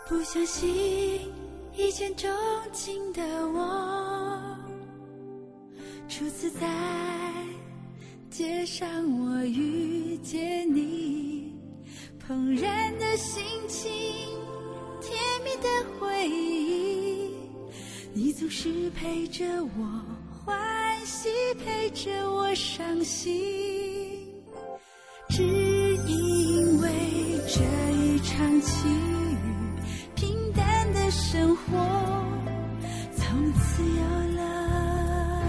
不相信一见钟情的我，初次在街上我遇见你，怦然的心情，甜蜜的回忆，你总是陪着我欢喜，陪着我伤心，只因为这一场奇遇，平淡的生活从此有了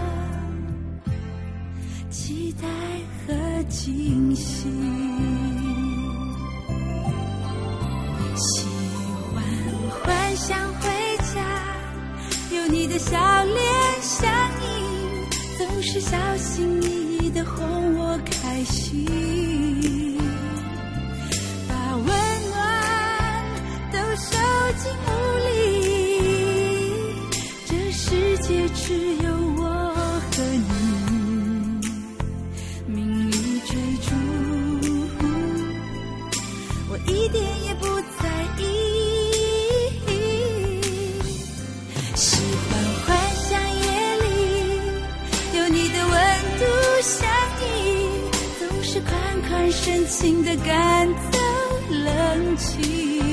期待和惊喜。喜欢幻想回家，有你的笑脸相映，总是小心翼翼地哄我开心，把温暖都收进屋里，这世界只有我和你，命里追逐，我一点也不在意。喜欢幻想夜里有你的温度相依，总是款款深情的赶走冷清，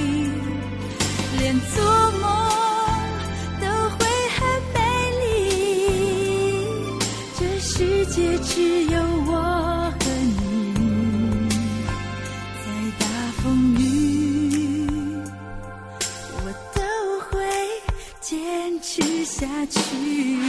连做梦都会很美丽，这世界只有我和你，再大风雨我都会坚持下去。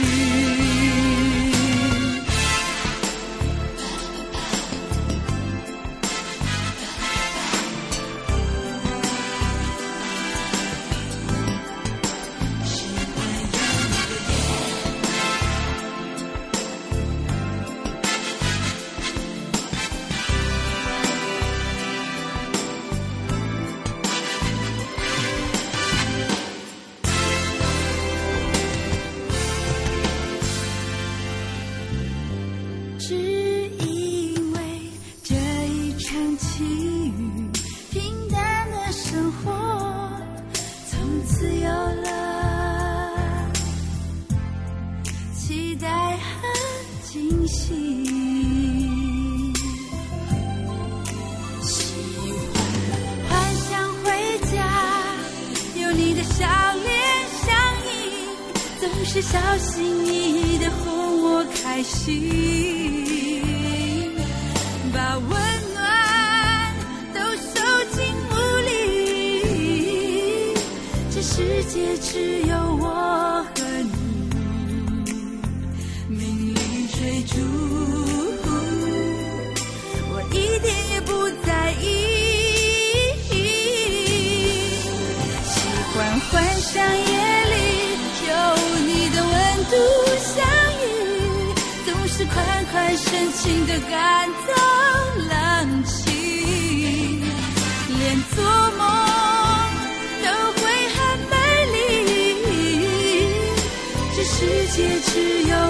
只因为这一场奇遇，平淡的生活从此有了期待和惊喜。喜欢幻想回家，有你的笑脸相映，总是小心翼翼地哄我开心，把温暖都收进屋里，这世界只有我和你，命里追逐，我一点也不在意。喜欢幻想夜里有你的温度相遇，总是款款深情地赶走冷清，连做梦都会很美丽，这世界只有